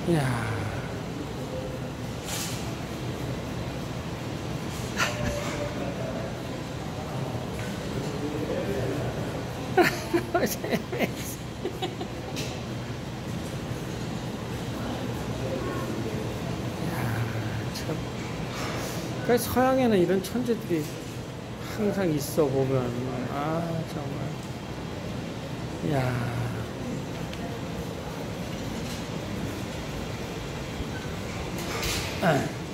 이야. 그 서양에는 이런 천재들이 항상 있어 보면 아 정말 야